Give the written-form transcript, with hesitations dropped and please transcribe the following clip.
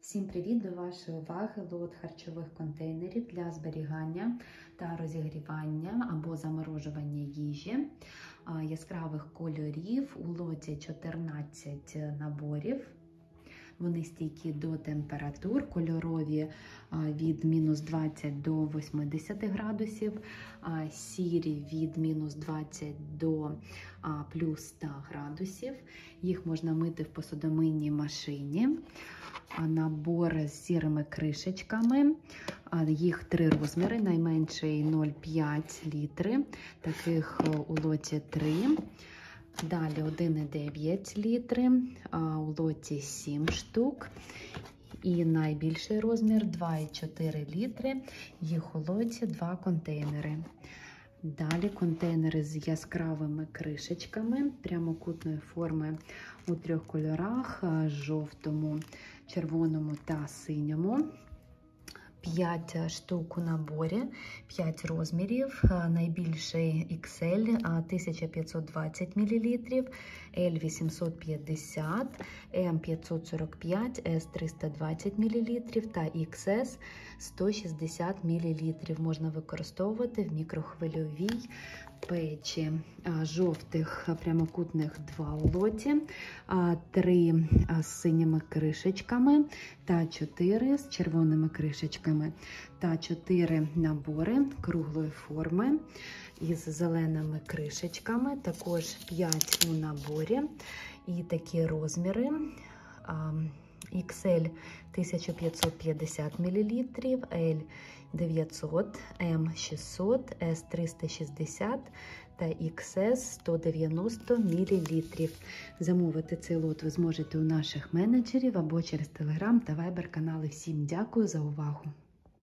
Всім привіт! До вашої уваги лот харчових контейнерів для зберігання та розігрівання або заморожування їжі яскравих кольорів. У лоті 14 наборів. Вони стійкі до температур, кольорові від мінус 20 до 80 градусів, сірі від мінус 20 до плюс 100 градусів. Їх можна мити в посудомийній машині. Набор з сірими кришечками, їх 3 розміри, найменший 0,5 літри, таких у лоті 3. Далі 1,9 літри, у лоті 7 штук. І найбільший розмір 2,4 літри, їх у лоті 2 контейнери. Далі контейнери з яскравими кришечками прямокутної форми у 3 кольорах – жовтому, червоному та синьому. 5 штук у наборі, 5 розмірів, найбільший XL 1520 мл, L 850, M 545, S 320 мл та XS 160 мл. Можна використовувати в мікрохвильовій печі. Жовтих прямокутних 2 у лоті, 3 з синіми кришечками та 4 з червоними кришечками, та 4 набори круглої форми із зеленими кришечками, також 5 у наборі. І такі розміри: XL 1550 мл, L 900, M 600, S 360 та XS 190 мл. Замовити цей лот ви зможете у наших менеджерів або через Telegram та Viber канали. Всім дякую за увагу!